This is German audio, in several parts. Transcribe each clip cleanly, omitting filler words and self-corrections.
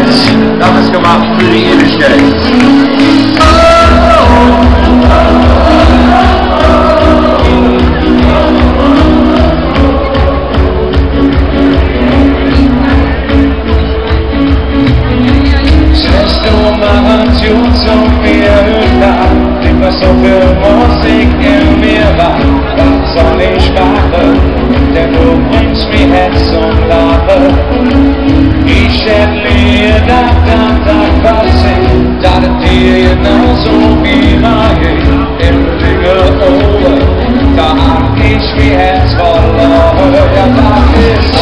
Herz, das ist gemacht für die Ewigkeit. Was so viel Musik in mir war, was soll ich machen? Denn du bringst mir Herz und Lache. Ich hätte mir gedacht, was ich dachte dir genauso wie Magie im Finger oben. Da hab ich mir Herz verloren, ja das ist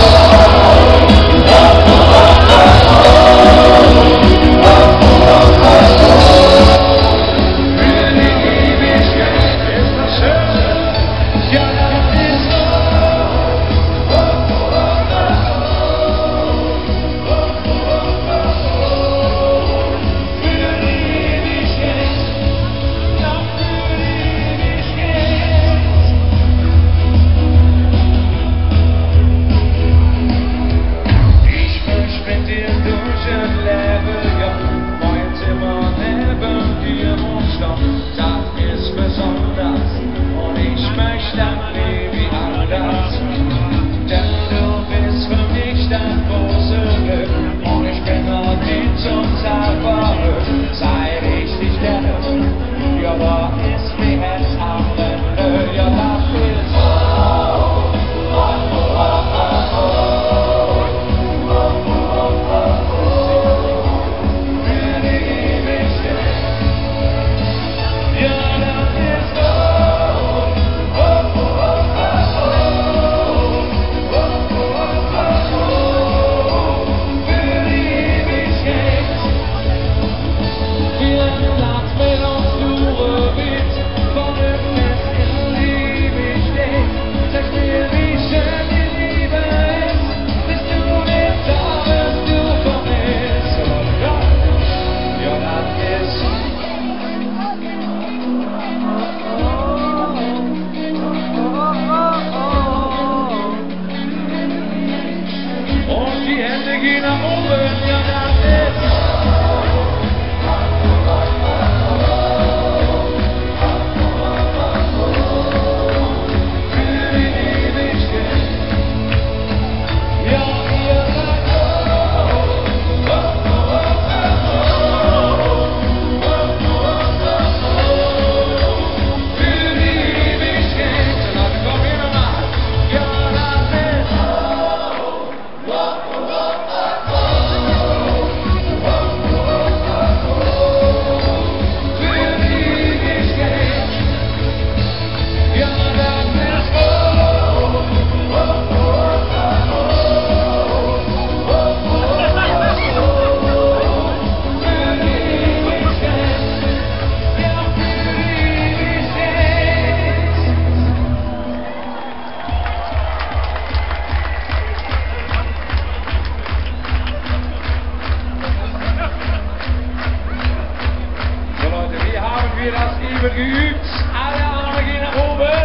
geübt, alle Arme gehen nach oben.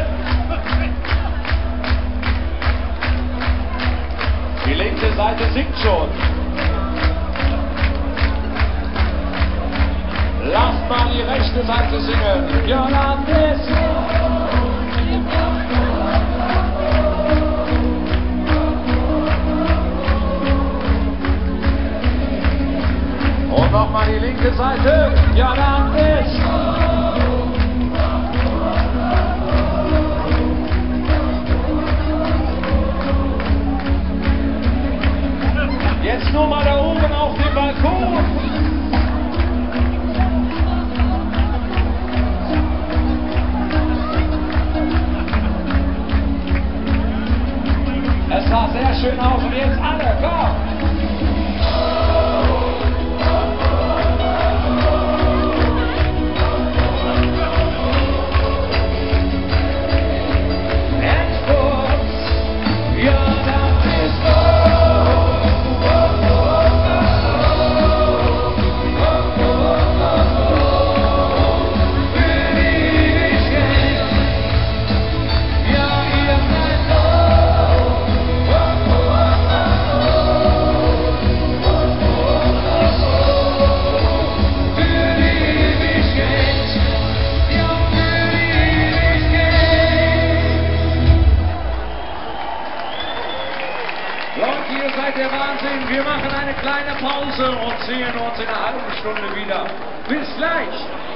Die linke Seite singt schon. Lasst mal die rechte Seite singen. Jolandes. Und nochmal die linke Seite. Jolandes. Jetzt nur mal da oben auf dem Balkon. Es sah sehr schön aus und jetzt alle, komm! der Wahnsinn. Wir machen eine kleine Pause und sehen uns in einer halben Stunde wieder. Bis gleich.